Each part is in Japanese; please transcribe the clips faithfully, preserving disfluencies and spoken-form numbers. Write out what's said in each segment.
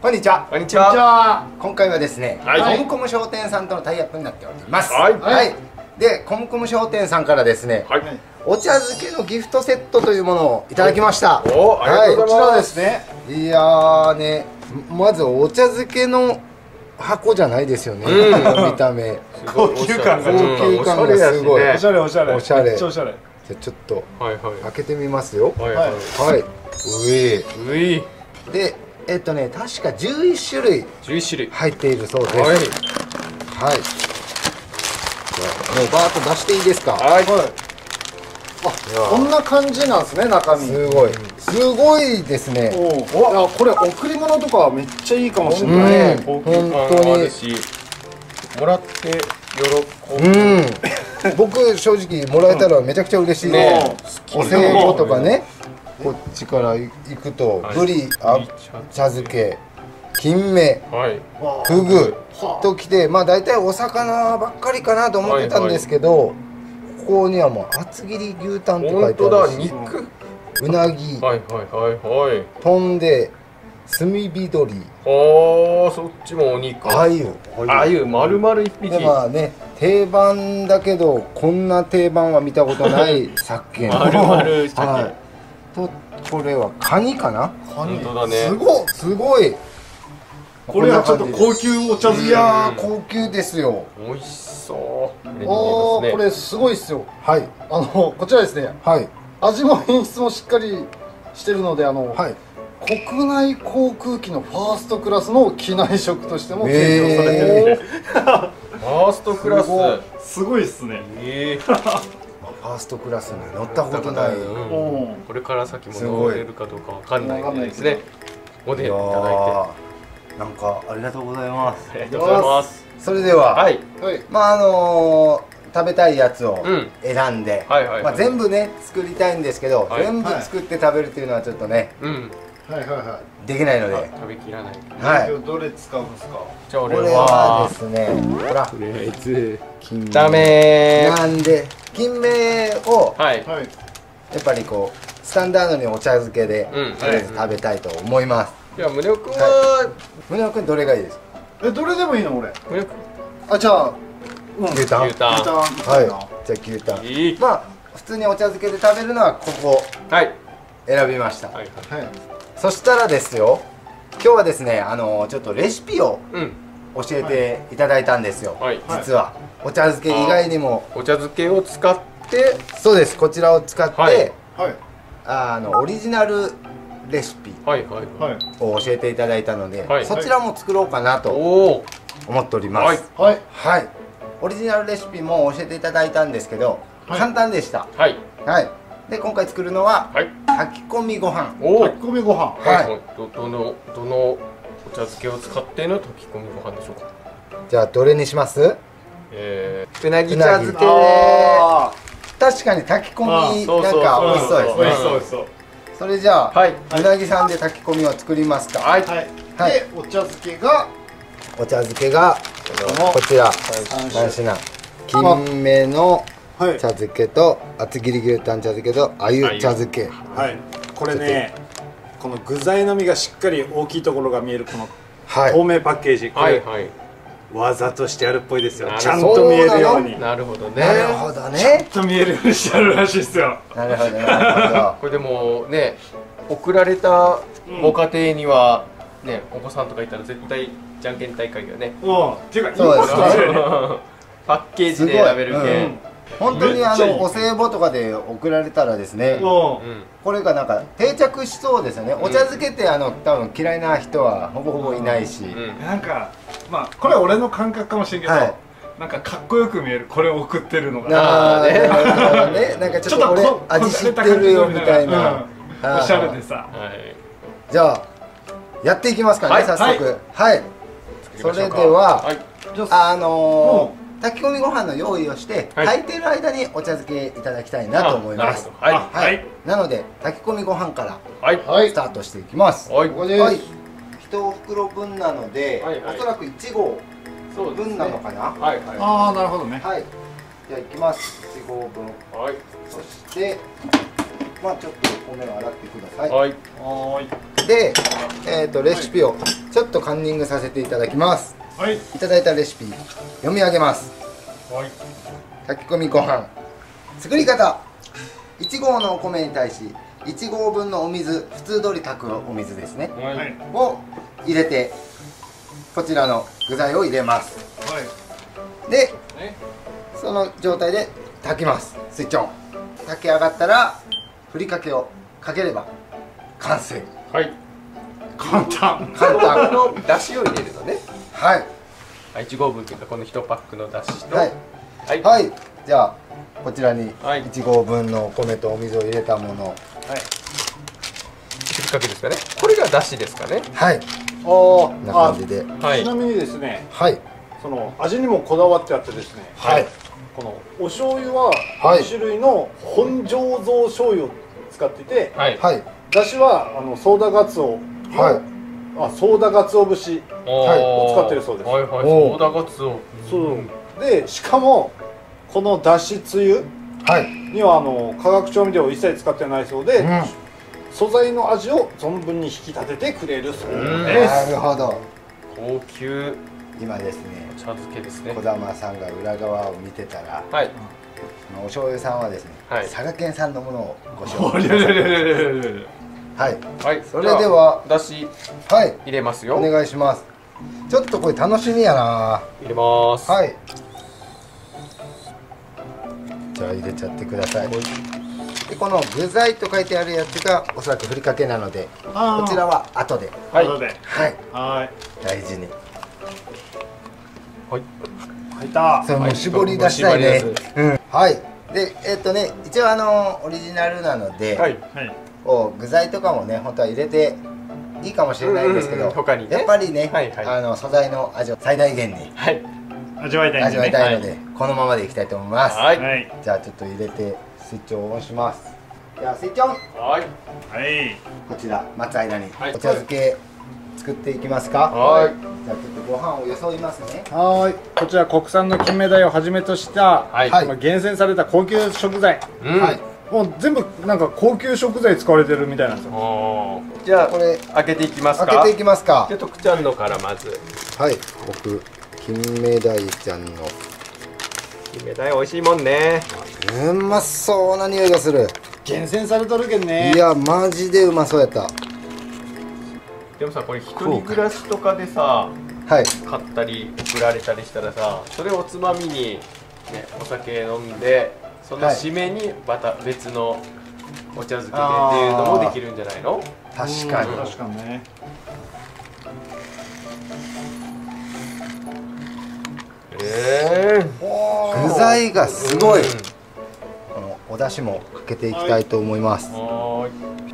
こんにちは。 こんにちは。 今回はですね、 はい、 コムコム商店さんとのタイアップになっております。 はい。 はい。で、コムコム商店さんからですね、 はい、 お茶漬けのギフトセットというものをいただきました。 お、ありがとうございます。こちらですね。 いやーね、まずお茶漬けの箱じゃないですよね。見た目。 高級感が高級感がすごい。 おしゃれおしゃれ。 おしゃれ。 めっちゃおしゃれ。 じゃちょっとはいはい開けてみますよ。 はいはい。 はい。ううい。 で、えっとね、確かじゅういち種類じゅういち種類入っているそうです。はい。 はい。 じゃあもうバーッと出していいですか。 はい。 あ、こんな感じなんですね、中身。 すごい。すごいですね。 おお。いや、これ贈り物とかめっちゃいいかもしれないね。 本当に。 もらって喜ぶ。 うん。僕正直もらえたらめちゃくちゃ嬉しいね。お歳暮とかね。こっちから行くとブリ、あ、茶漬け、金目、フグときて、まあ大体お魚ばっかりかなと思ってたんですけど、ここにはもう厚切り牛タンって書いてあるし、 肉、 うなぎ、 はいはいはいはい、 とんで、炭火鶏、 ああ、そっちもお肉、 あゆ、 あゆ丸々一匹。 でまあね、定番だけどこんな定番は見たことない鮭丸々鮭と、これはカニかな。 本当だね。 すごいすごい。 これはちょっと高級お茶漬け。 いやー高級ですよ。 美味しそう。 おー、これすごいっすよ。 はい。 あのこちらですね。 はい。 味も品質もしっかりしてるので、あの、 はい。 国内航空機のファーストクラスの機内食としても提供されてるんで、 ファーストクラスすごいっすね。 ええ、 ファーストクラスに乗ったことない。 これから先も乗れるかどうかわかんないんでですね、おでんいただいて、 なんかありがとうございます。 ありがとうございます。 それでは、 はい、 まああの食べたいやつを選んで、まあ全部ね作りたいんですけど、全部作って食べるっていうのはちょっとね、 はいはいはい、 できないので食べきらない。 はい。どれ使うんですか。 じゃあ俺はこれはですね、ほら、 とりあえず金ダメなんで金目をはいやっぱりこうスタンダードにお茶漬けでとりあえず食べたいと思います。 じゃあ宗男君は宗男君どれがいいですか。 え、どれでもいいの俺。 宗男君、 あ、じゃあ牛タン。 牛タン。 はい。 じゃあ牛タン。まあ普通にお茶漬けで食べるのはここ選びました。 はいはい。 そしたらですよ、今日はですね、あのちょっとレシピを教えていただいたんですよ。実はお茶漬け以外にもお茶漬けを使って、 そうです、こちらを使って、 はい、 あのオリジナルレシピを教えていただいたので、そちらも作ろうかなと思っております。はい、はい。オリジナルレシピも教えていただいたんですけど、簡単でした。はい。はい。で今回作るのは炊き込みご飯。 炊き込みご飯。 はい。 どどのどのお茶漬けを使っての炊き込みご飯でしょうか。 じゃあどれにします？ ええ、うなぎ茶漬けで。 確かに炊き込みなんか美味しそうですね。 美味しそうです。 それじゃあうなぎさんで炊き込みを作りますか。 はい。でお茶漬けがお茶漬けがこちら三品。金目の茶漬けと厚切り牛タン茶漬けとあゆ茶漬け。 はい。これね、この具材の身がしっかり大きいところが見えるこの透明パッケージ、これわざとしてあるっぽいですよ。ちゃんと見えるように。 なるほどね。 なるほどね。 ちゃんと見えるようにしてあるらしいですよ。 なるほどなるほど。 これでもね、送られたご家庭にはね、お子さんとかいたら絶対じゃんけん大会がね。 うん。っていうかそうですね。 パッケージで選べるけん。 本当にあのお歳暮とかで送られたらですね、これがなんか定着しそうですよね。お茶漬けってあの多分嫌いな人はほぼほぼいないし、 なんかまあこれは俺の感覚かもしれんけど、なんかかっこよく見える、これを送ってるのが。 ああね、なんかちょっと俺味知ってるよみたいな、 おしゃれでさ。 じゃあやっていきますかね、早速。はい。それではあの炊き込みご飯の用意をして炊いてる間にお茶漬けいただきたいなと思います。はい。なので炊き込みご飯からスタートしていきます。はい。一袋分なのでおそらくいちごうぶんなのかな。はい。 ああ、なるほどね。 はい。じゃあいきます。いちごうぶん。はい。そしてまあちょっと米を洗ってください。 はい。 はい。 で、えっとレシピをちょっとカンニングさせていただきます。 はい。 いただいたレシピ読み上げます。 はい。 炊き込みご飯。作り方。いち合のお米に対しいち合分のお水、普通通り炊くお水ですね。 はい。 を入れてこちらの具材を入れます。 はい。 で、その状態で炊きます。スイッチオン。炊き上がったらふりかけをかければ完成。 はい。 簡単。 簡単。 のだしを入れるのね。 はい。 いち合分というかこのいちパックのだしと。 はい。はい。はい、じゃあこちらにいち合分のお米とお水を入れたもの。はい。 ふりかけですかね。これがだしですかね。 はい。 ああ、 な感じで。 はい。ちなみにですね。 はい。 その味にもこだわってあってですね。 はい。 このお醤油はに種類の本醸造醤油を使っていて、はい。だしはあのソーダガツオ、はい。あ、ソーダガツオ節を使ってるそうです。はいはい。ソーダガツオ。そう。で、しかもこのだしつゆにはあの化学調味料を一切使ってないそうで、素材の味を存分に引き立ててくれるそうです。なるほど。 高級。今ですね、茶漬けですね。 児玉さんが裏側を見てたら、はい、お醤油さんはですね、はい、佐賀県産のものをご紹介します。はい、はい、それではだし、はい、入れますよ。 お願いします。ちょっとこれ楽しみやな。 入れます。はい。 じゃあ入れちゃってください。でこの具材と書いてあるやつがおそらくふりかけなので、こちらは後で。はい。はい。はい。大事に。 はい。 入った。それも絞り出したいね。うん。はい。で、えっとね、一応あのオリジナルなので、はい。こう具材とかもね、本当は入れていいかもしれないんですけど、他にやっぱりね、あの素材の味を最大限に味わいたい味わいたいので、このままでいきたいと思います。はい。じゃあちょっと入れてスイッチをオンします。じゃあスイッチオン。はい。はい。こちら待つ間にお茶漬け作っていきますか。はい。じゃあちょっとご飯をよそいますね。はい。こちら国産の金目鯛をはじめとした、はい、厳選された高級食材。はい。もう全部なんか高級食材使われてるみたいなんですよ。 じゃあこれ開けていきますか。 開けていきますか。 じゃあ徳ちゃんのからまず。 はい。僕金目鯛ちゃんの。 金目鯛美味しいもんね。 うまそうな匂いがする。 厳選されとるけんね。 いやマジでうまそうやった。 でもさ、これ一人暮らしとかでさ、はい、買ったり送られたりしたらさ、それをおつまみに、ね、お酒飲んでその締めにまた別のお茶漬けでっていうのもできるんじゃないの？ 確かに。 確かにね。 えー、 具材がすごい。このお出汁もかけていきたいと思います。はい。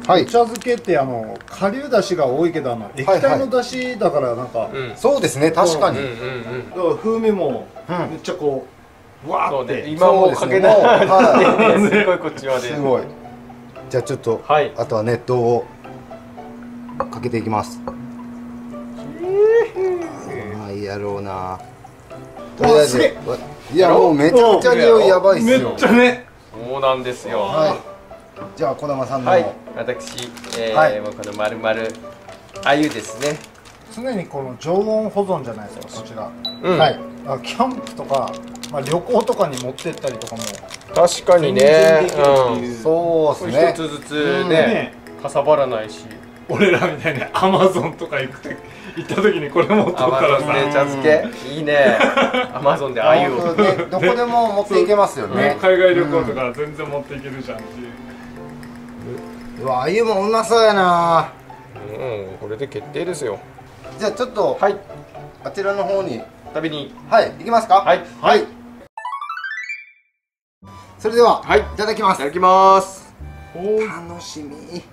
はい、お茶漬けってあの顆粒だしが多いけどあの液体のだしだからなんか、 そうですね、確かに。 風味もめっちゃこうわーって、 今もかけないすごいこっちまで。 すごい。じゃあちょっとあとは熱湯をかけていきます。うまいやろうな。とりあえず、いやもうめちゃくちゃ匂いやばいっすよ。 めっちゃね。 そうなんですよ。 はい。じゃあ児玉さんの、 はい、私、えーはい、もうこの丸々鮎ですね。 常にこの常温保存じゃないですかこちら、うん、はい。キャンプとか、まあ、旅行とかに持ってったりとかも確かにね、 うん、そうですね。 一つずつね、うんね、かさばらないし、 俺らみたいにアマゾンとか行く行った時にこれ持ってるからさ、 茶漬けいいね。アマゾンで鮎をどこでも持っていけますよね。 海外旅行とか全然持っていけるじゃんっていう。 うわ、鮎もうまそうやな。 うん、これで決定ですよ。 じゃあちょっと、はい、あちらの方に食べに、 はい、行きますか。はい、はい。それでは、はい、いただきます。 いただきます。 楽しみ。い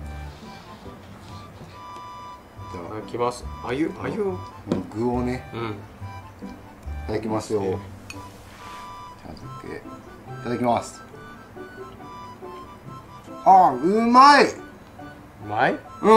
ただきます。鮎、鮎を具をね、うん、いただきますよ。茶漬け、いただきます。あ、うまい。うまい？ うん。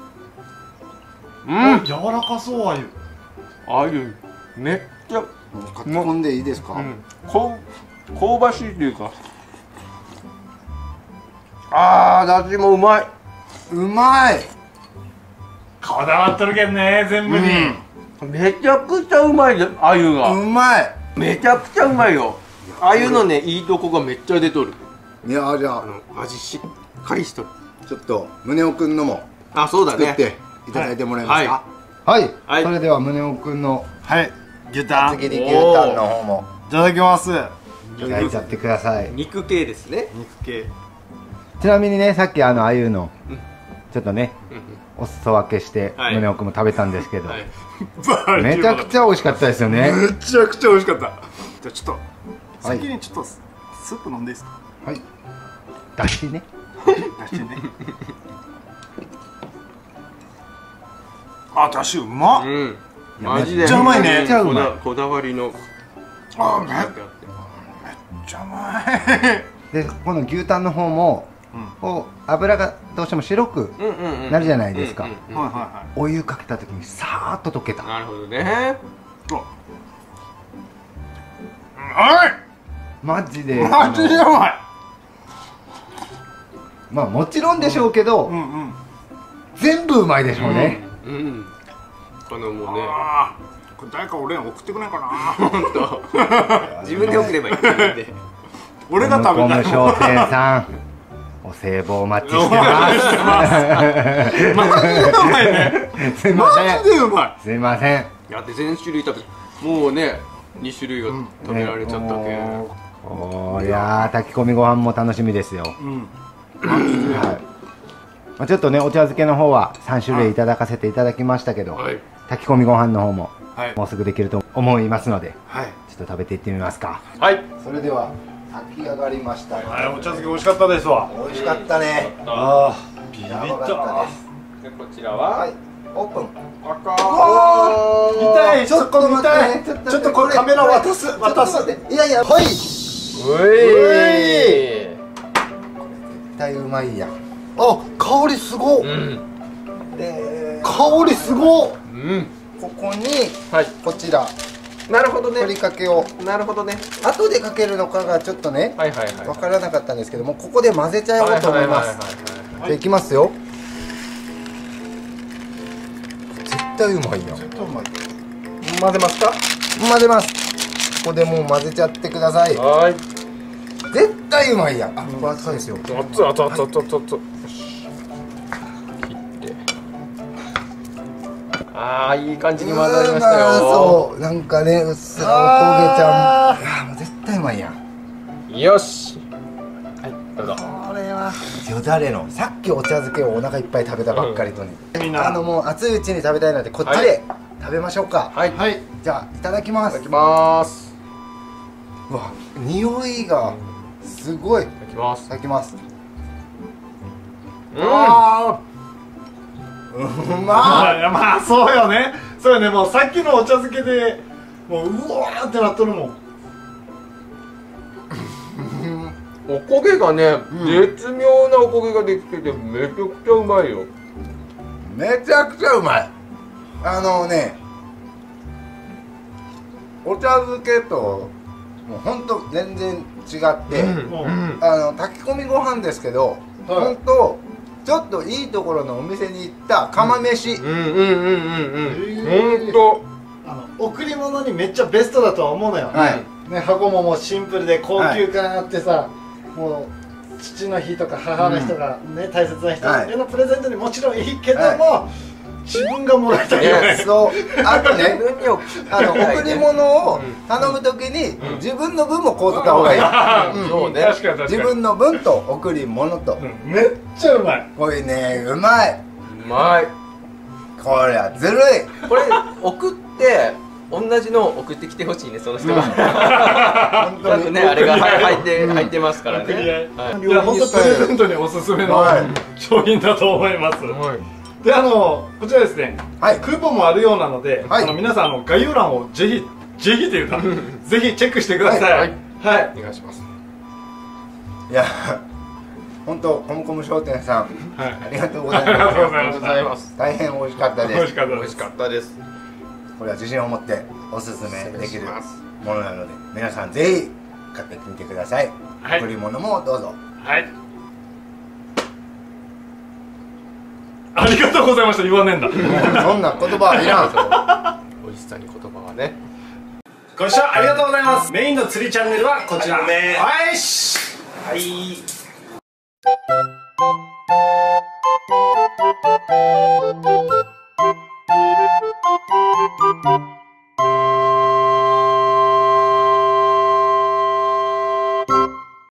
うん。柔らかそう鮎。 鮎めっちゃかき込んでいいですか？うん。 こ香ばしいというか、 ああ、だしもうまい。 うまい。 こだわっとるけんね、全部に。 めちゃくちゃうまいじゃん、あゆが。 うまい。 めちゃくちゃうまいよ。あゆのね、いいとこがめっちゃ出とる。 いや、じゃあ味しっかりしとる。 ちょっと宗男くんのもあ、そうだね。 作っていただいてもらえますか。はい、はい、それでは宗男くんのはい牛タン、 厚切り牛タンの方もいただきます。 焼いちゃってください。 肉系ですね。 肉系。 ちなみにね、さっきあのあゆのちょっとねお裾分けして宗男くんも食べたんですけど、めちゃくちゃ美味しかったですよね。 めちゃくちゃ美味しかった。じゃあちょっと先にちょっとスープ飲んでいいですか。 はい、だしね。 だしね。あ、だしうまっ。うん、 マジでめっちゃうまいね。 こだわりの。 あ、めっちゃうまい。 で、この牛タンの方もこう油がどうしても白くなるじゃないですか。お湯かけた時にさーっと溶けた。 なるほどね。 うまい。 マジでマジでうまい。 まあもちろんでしょうけど、全部うまいでしょうね。 うん。このもうね。 これ誰か俺に送ってくれないかな。 本当。自分で送ればいい。自分で。 俺が食べたい。 商店さん、お歳暮お待ちしてます。 マジでうまいね。 すいません。 マジでうまい。 すいません。 やって全種類食べ、もうね、に種類が食べられちゃったけ。 おー、いやー、炊き込みご飯も楽しみですよ。はい。まあちょっとね、お茶漬けの方はさん種類いただかせていただきましたけど、炊き込みご飯の方ももうすぐできると思いますので、ちょっと食べていってみますか。はい。それでは炊き上がりました。 はい、お茶漬け美味しかったですわ。 美味しかったね。 ああ、ビビった。 で、こちらはオープン。 赤。 見たい。ちょっと見たい。ちょっとこれカメラ渡す。渡す。 いやいや、はい。うえい。 絶対うまいやん。あ、香りすごっ。で、香りすごっ。ここにこちら。 なるほどね。 ふりかけを。 なるほどね。 後でかけるのかがちょっとね、わからなかったんですけども、ここで混ぜちゃおうと思います。じゃあいきますよ。絶対うまいやん。 絶対うまい。 混ぜますか？ 混ぜます。ここでもう混ぜちゃってください。はい。絶対うまいやん。あ、これ熱いですよ。 熱々熱々熱々熱々。切って。ああ、いい感じに混ざりましたよ。 そう、なんかね、うっすらお焦げちゃん。いや、もう絶対うまいやん。 よし。はい、どうぞ。 これはよだれの、さっきお茶漬けをお腹いっぱい食べたばっかりとに。あのもう熱いうちに食べたいので、こっちで食べましょうか。はい。じゃあいただきます。 いただきます。 うわ、匂いがすごい。いただきます。 いただきます。 うん。 うまい。 まあそうよね。そうよね。もうさっきのお茶漬けでもううわーってなっとるもん。 おこげがね、絶妙なおこげができててめちゃくちゃうまいよ。 めちゃくちゃうまい。あのね、お茶漬けともうほんと全然違って、あの炊き込みご飯ですけど、ほんとちょっといいところのお店に行った釜飯。うんうんうんうんうん。 ほんとあの贈り物にめっちゃベストだとは思うのよ。ね、箱ももうシンプルで高級感あってさ、もう父の日とか母の日とかね、大切な人へのプレゼントにもちろんいいけども、自分がもらいたいよね。 そう。あとね、あの贈り物を頼むときに自分の分もこうした方がいい。 そうね。 自分の分と贈り物と。 めっちゃうまい。 これね、うまい。 うまい。 これはずるい。 これ送って同じのを送ってきてほしいね、その人が。本当にね、あれが入って入ってますからね。 いや、本当プレゼントにおすすめの商品だと思います。で、あのこちらですね、クーポンもあるようなので、あの皆さんの概要欄をぜひぜひというかぜひチェックしてください。はい、お願いします。 いや、本当コムコム商店さん、ありがとうございます。ありがとうございます。大変美味しかったです。 美味しかったです。 美味しかったです。 これは自信を持っておすすめできるものなので、皆さんぜひ買ってみてください。贈り物もどうぞ。 はい。 ありがとうございました言わねえんだ。 そんな言葉はいらん。 美味しさに言葉はね。 ご視聴ありがとうございます。メインの釣りチャンネルはこちら。はいしはい。 はい。